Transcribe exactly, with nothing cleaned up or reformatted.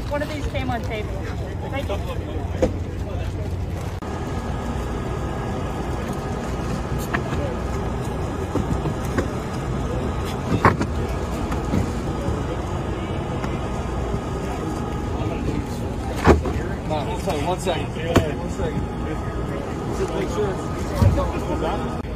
One of these came on table. Thank you. One second. One second. One second. Just make sure it's